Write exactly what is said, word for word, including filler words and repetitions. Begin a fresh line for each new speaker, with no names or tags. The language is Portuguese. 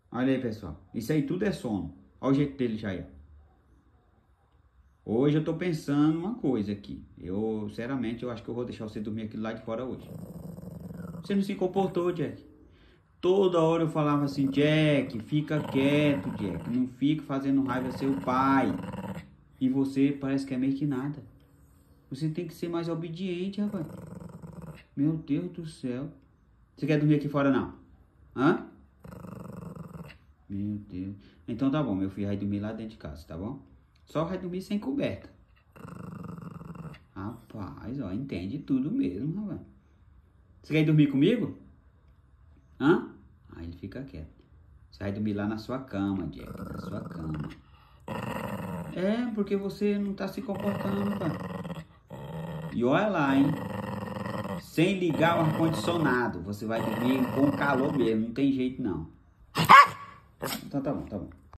Olha aí, pessoal. Isso aí tudo é sono. Olha o jeito dele já aí. Hoje eu tô pensando uma coisa aqui. Eu, sinceramente, eu acho que eu vou deixar você dormir aqui lá de fora hoje. Você não se comportou, Jack. Toda hora eu falava assim, Jack, fica quieto, Jack. Não fica fazendo raiva seu pai. E você parece que é meio que nada. Você tem que ser mais obediente, rapaz. Meu Deus do céu. Você quer dormir aqui fora, não? Hã? Meu Deus. Então tá bom, meu filho vai dormir lá dentro de casa, tá bom? Só vai dormir sem coberta. Rapaz, ó, entende tudo mesmo, rapaz. Você quer ir dormir comigo? Hã? Aí ele fica quieto. Você vai dormir lá na sua cama, Jack, na sua cama. É, porque você não tá se comportando, rapaz. E olha lá, hein? Sem ligar o ar-condicionado. Você vai dormir com calor mesmo, não tem jeito não. Então tá bom, tá bom.